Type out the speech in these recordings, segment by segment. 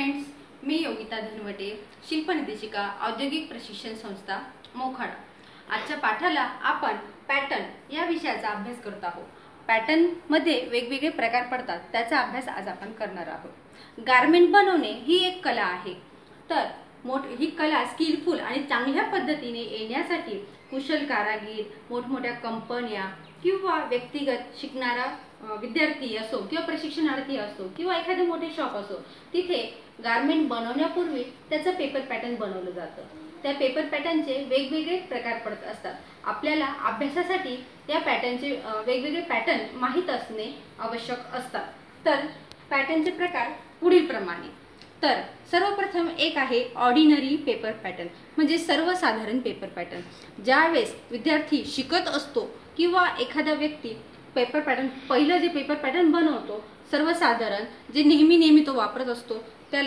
Friends, मी योगिता धनवटे, शिल्पनिदेशिका, औद्योगिक प्रशिक्षण संस्था मोखाडा। आजच्या पाठाला आपण पॅटर्न या विषयाचा अभ्यास करत आहोत। पॅटर्न मध्ये वेगवेगळे प्रकार पडतात, त्याचा अभ्यास आज आपण करणार आहोत। गारमेंट बनवणे ही एक कला आहे, तर ही कला स्किलफुल आणि चांगल्या पद्धतीने येण्यासाठी कुशल कारागीर, मोठमोठ्या कंपन्या किंवा व्यक्तिगत शिकणारा विद्यार्थी असो किंवा प्रशिक्षणार्थी असो किंवा एखादे मोठे शॉप असो, तिथे गारमेंट बनवण्यापूर्वी त्याचं पेपर पॅटर्न बनवलं जातं। त्या पेपर पॅटर्नचे वेगवेगळे प्रकार पडत असतात। आपल्याला अभ्यासासाठी त्या पॅटर्नचे वेगवेगळे पॅटर्न माहित असणे आवश्यक असतात। तर पॅटर्नचे प्रकार पुढील प्रमाणे। तर सर्वप्रथम एक आहे ऑर्डिनरी पेपर पॅटर्न, म्हणजे सर्वसाधारण पेपर पॅटर्न। ज्यावेळेस विद्यार्थी शिकत असतो किंवा एखादा व्यक्ती पेपर पॅटर्न पहिलं जे पेपर पॅटर्न बनवतो, सर्वसाधारण जे नेहमी तो वापरत असतो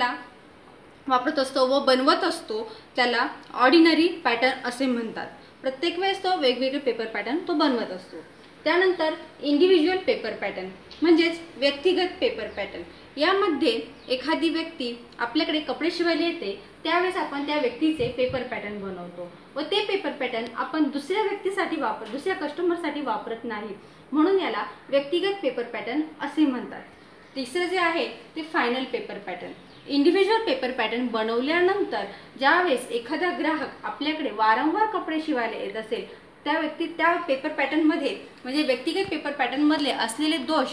व बनवत असतो, त्याला ऑर्डिनरी पॅटर्न असे म्हणतात। प्रत्येक वेळेस तो वेगवेगळे पेपर पॅटर्न तो बनवत असतो। त्यानंतर इंडिव्हिज्युअल पेपर पॅटर्न म्हणजेच व्यक्तिगत पेपर पॅटर्न। यामध्ये एखादी व्यक्ती आपल्याकडे कपडे शिवायला येते, त्यावेळेस आपण त्या व्यक्तीचे पेपर पॅटर्न बनवतो व ते पेपर पॅटर्न आपण दुसऱ्या व्यक्तीसाठी दुसऱ्या कस्टमरसाठी वापरत नाही, म्हणून याला व्यक्तिगत पेपर पॅटर्न असे म्हणतात। तिसरं जे आहे ते final paper pattern. Individual paper pattern बनवल्यानंतर ज्यावेळेस एखादा ग्राहक आपल्याकडे वारंवार कपडे शिवायला येत असेल, त्या व्यक्ती त्या पेपर पॅटर्न मध्ये म्हणजे व्यक्तिगत पेपर पॅटर्न मधले असलेले दोष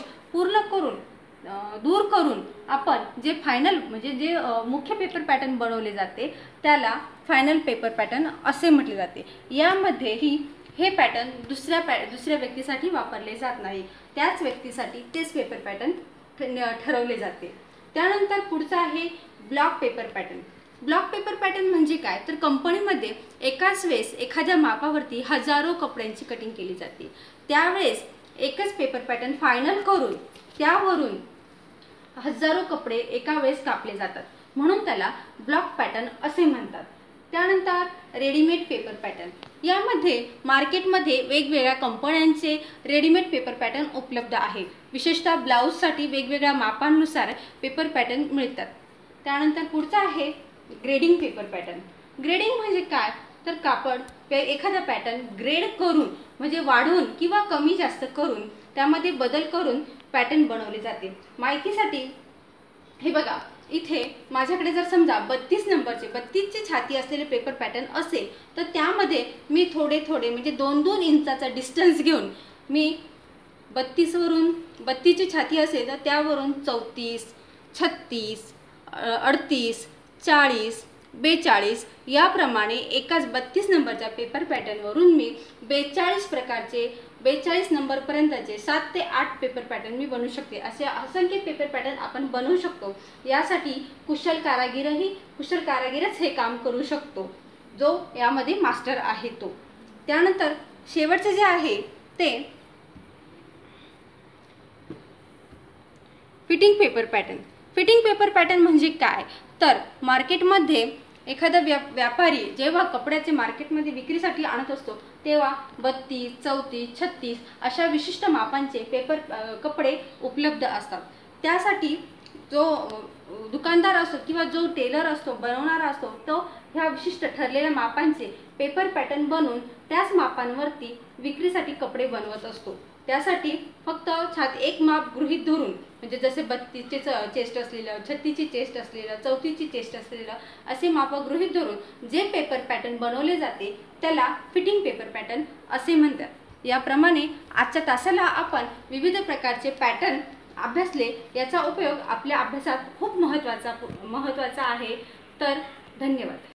दूर करून आपण जे फायनल म्हणजे जे मुख्य पेपर पॅटर्न बनवले जाते त्याला फायनल पेपर पॅटर्न असे म्हटले जाते। यामध्ये हे पॅटर्न दुसऱ्या व्यक्तीसाठी वापरले जात नाही, त्याच व्यक्तीसाठी तेच पेपर पॅटर्न ठरवले जाते। त्यानंतर पुढचा आहे block paper pattern. Block paper pattern म्हणजे काय, तर कंपनीमध्ये एकाच वेळेस एखाद्या मापावरती हजारो कपड्यांची कटिंग केली जाते। त्यावेळेस एकच पेपर पॅटर्न फायनल करून त्यावरून हजारो कपडे एका वेळेस कापले जातात, म्हणून त्याला ब्लॉक पॅटर्न असे म्हणतात। त्यानंतर रेडीमेड पेपर पॅटर्न। यामध्ये मार्केटमध्ये वेगवेगळ्या कंपन्यांचे रेडीमेड पेपर पॅटर्न उपलब्ध आहे। विशेषतः ब्लाउजसाठी वेगवेगळ्या मापांनुसार पेपर पॅटर्न मिळतात। त्यानंतर पुढचा आहे ग्रेडिंग पेपर पॅटर्न। ग्रेडिंग म्हणजे काय, तर कापड एखादा पॅटर्न ग्रेड करून म्हणजे वाढवून किंवा कमी जास्त करून त्यामध्ये बदल करून पॅटर्न बनवले जाते। माहितीसाठी हे बघा, इथे माझ्याकडे जर समजा 32 नंबरचे 32 ची छाती असलेले पेपर पॅटर्न असेल, तर त्यामध्ये मी थोडे म्हणजे 2-2 इंचाचा डिस्टन्स घेऊन मी 32 वरून 32 ची छाती असेल तर त्यावरून 34, 36, 38, 40, 42 याप्रमाणे एकाच 32 नंबरच्या पेपर पॅटर्नवरून मी 42 नंबर पर्यंतचे 7 ते 8 पेपर पॅटर्न मी बनवू शकते। असे असंख्य पेपर पॅटर्न आपण बनवू शकतो। यासाठी कुशल कारागीरच हे काम करू शकतो, जो यामध्ये मास्टर आहे तो। त्यानंतर शेवटचे जे आहे ते fitting paper pattern. Fitting paper pattern म्हणजे काय, तर मार्केटमध्ये एखादा व्यापारी जेव्हा कपड्याचे मार्केटमध्ये विक्रीसाठी आणत असतो, तेव्हा 32, 34, 36 अशा विशिष्ट मापांचे कपडे उपलब्ध असतात। त्यासाठी जो दुकानदार असतो किंवा जो टेलर असतो, बनवणारा असतो, तो ह्या विशिष्ट ठरलेल्या मापांचे पेपर पॅटर्न बनवून त्याच मापांवरती विक्रीसाठी कपडे बनवत असतो। त्यासाठी फक्त एक माप गृहीत धरून, म्हणजे जसे 32 चे चेस्ट असलेलं, 36 ची चेस्ट असलेलं, 34 ची चेस्ट असलेलं असे माप गृहीत धरून जे पेपर पॅटर्न बनवले जाते त्याला फिटिंग पेपर पॅटर्न असे म्हणतात। याप्रमाणे आजच्या तासाला आपण विविध प्रकारचे पॅटर्न अभ्यासले, याचा उपयोग आपल्या अभ्यासात खूप महत्त्वाचा आहे। तर धन्यवाद।